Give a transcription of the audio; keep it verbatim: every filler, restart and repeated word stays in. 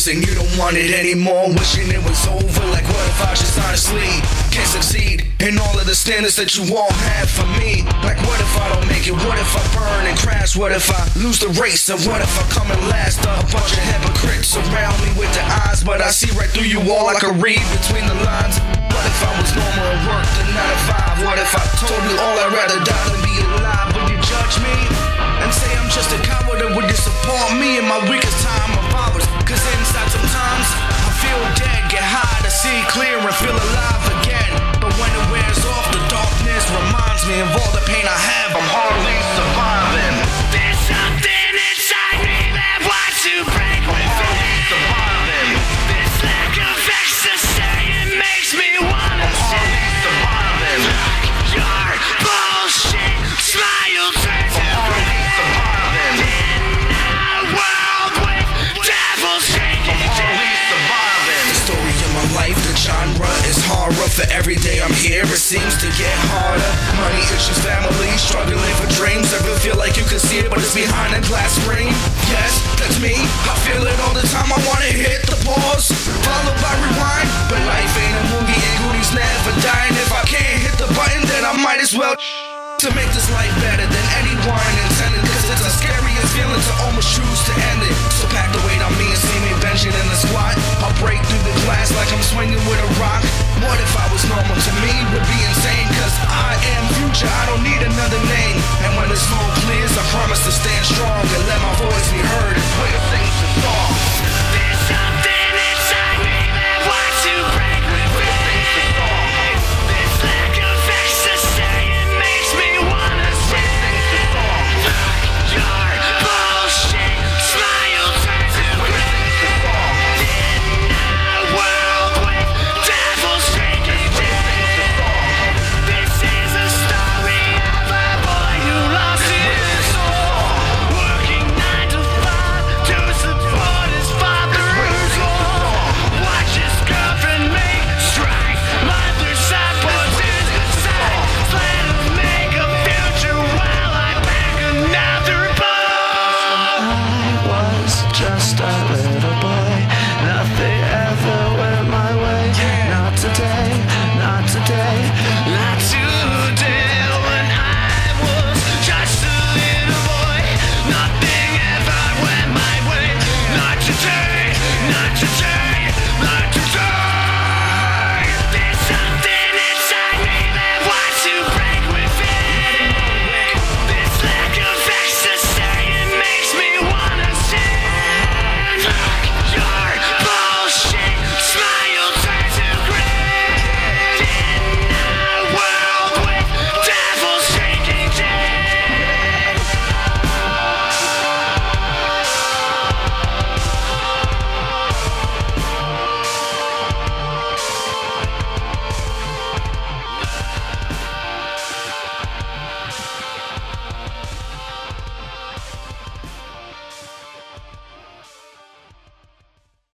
and you don't want it anymore. Wishing it was over, like what if I just honestly can't succeed in all of the standards that you all have for me? Like what if I don't make it? What if I burn and crash? What if I lose the race? And what if I come in last? A bunch of hypocrites surround me with their eyes, but I see right through you all. I can read between the lines. What if I was normal and worked the nine to five? What if I told you all I'd rather die than be alive? Would you judge me and say I'm just a coward, or would you support me in my weakest time of hours? Cause inside sometimes I feel dead, get high to see clear and feel alive again. But when it wears off, the darkness reminds me of all the pain I have. I'm hardly surviving. There's something inside me that wants to break within. Surviving. This lack of ecstasy, it makes me wanna say Surviving. your bullshit smile turns to Surviving. in a world with devils shaking Surviving. The story of my life, the genre is horror. For every day I'm here, it seems to get harder. Money issues, family, struggling for dreams. Ever feel like you can see it, but it's behind a glass screen? Yes, that's me. I feel it all the time. I wanna hit the pause, followed by rewind. But life ain't a movie, and goodies never dying. If I can't hit the button, then I might as well to make this life better than anyone intended. Cause it's the scariest feeling to almost choose to end it. So pack the weight on me and see me benching in the squat. I'll break through the glass like I'm swinging with a rock. What if I was normal? To me would be insane. Cause I am future, I don't need another name. And when the smoke clears, I promise to stand